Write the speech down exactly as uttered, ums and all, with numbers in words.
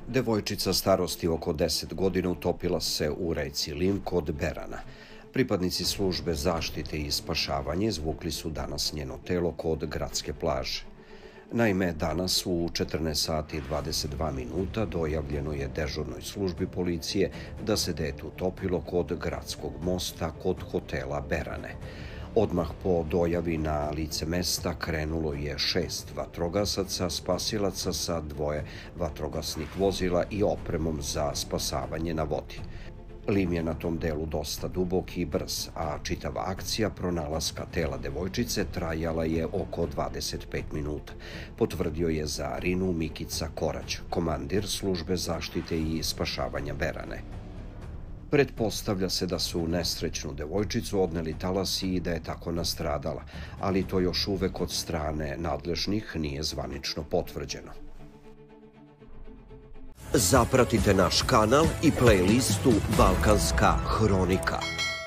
Devojčica starosti oko deset godina utopila se u reci Lim kod Berana. Pripadnici službe zaštite i spašavanje izvukli su danas njeno telo kod gradske plaže. Naime, danas u četrnaest sati i dvadeset dva minuta dojavljeno je dežurnoj službi policije da se dete utopilo kod gradskog mosta kod hotela Berane. Odmah po dojavi na lice mesta krenulo je šest vatrogasaca, spasilaca sa dvoje vatrogasnih vozila i opremom za spasavanje na vodi. Lim je na tom delu dosta dubok i brz, a čitava akcija pronalaska tela devojčice trajala je oko dvadeset pet minuta, potvrdio je za Rinu Mikica Korać, komandir službe zaštite i spašavanja Berane. Pretpostavlja se da su nesrećnu devojčicu odneli talasi i da je tako nastradala, ali to još uvek od strane nadležnih nije zvanično potvrđeno. Zapratite naš kanal i playlistu Balkanska hronika.